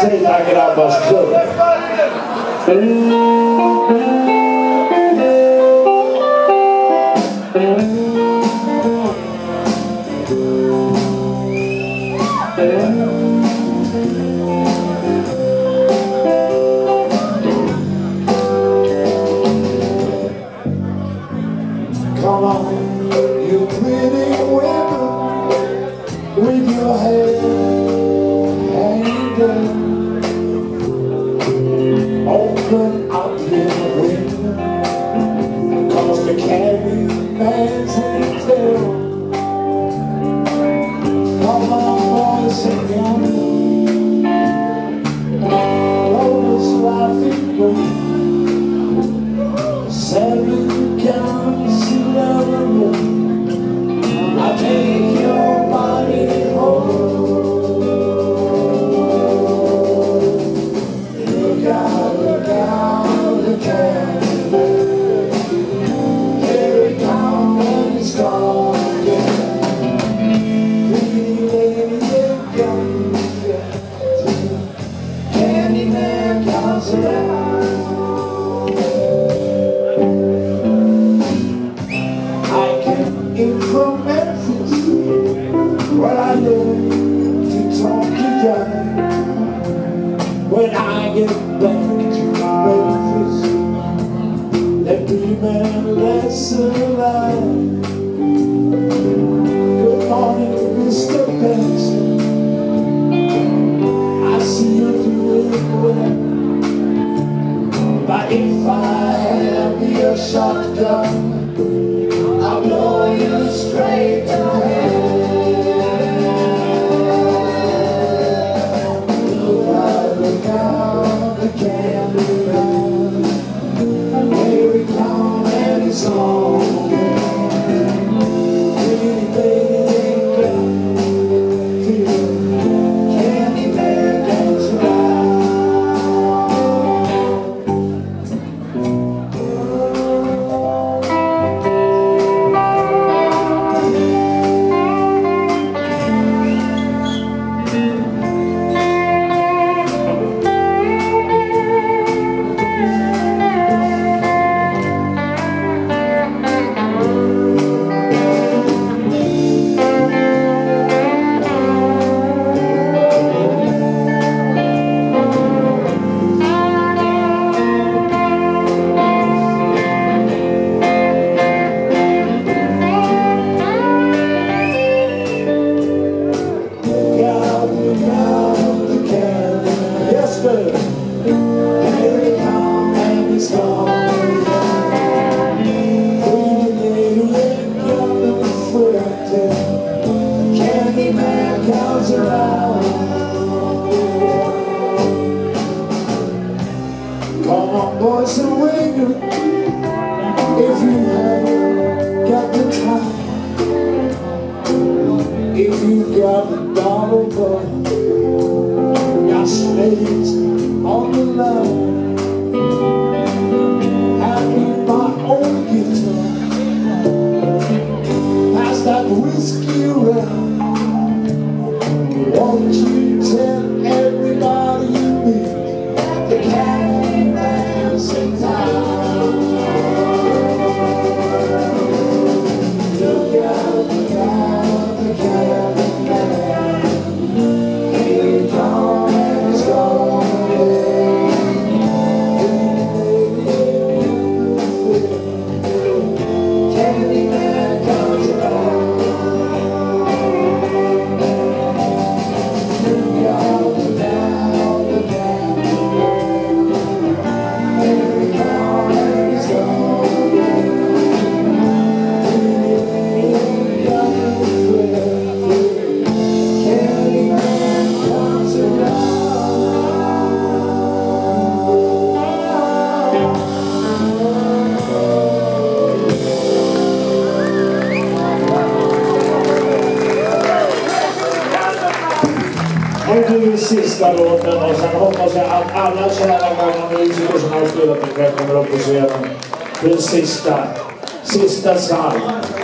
Snälla grabbars klubb. Come on, you pretty women, with your head hanging down. Open up your window, 'cause the Candyman's in town. Come on, boys and girls, roll this laughing boat. 7 counts to love, I take your body home. Look out the Candyman. Here he comes and he's gone again. Pretty lady, here comes the Candyman comes around. From Memphis, where I live, to talk to John. When I get back to Memphis, let me man less alive. Good morning, Mr. Benson. I see you're doing well, but if I had me a shotgun, I'll blow you straight to hell. Look out the Candyman. Here he comes and he's gone again. Pretty baby, Candyman comes around. Here he comes and he's gone again. Pretty lady, young and fuerte, Candyman comes around. Come on, boys and women, if you haven't got the time, if you got the dollar boy, got slaves on the line. I need my own guitar, pass that whiskey around. Won't you tell everybody you meet that the Candyman's in town? Look out the Candyman. Here he comes and he's gone again. Candyman comes around. Look out the Candyman. Here he comes and he's gone again. Candyman comes around. Nu blir det sista låten och sen hoppas jag att alla kära gamla musiker som har spelat ikväll kommer upp på scenen för en sista psalm.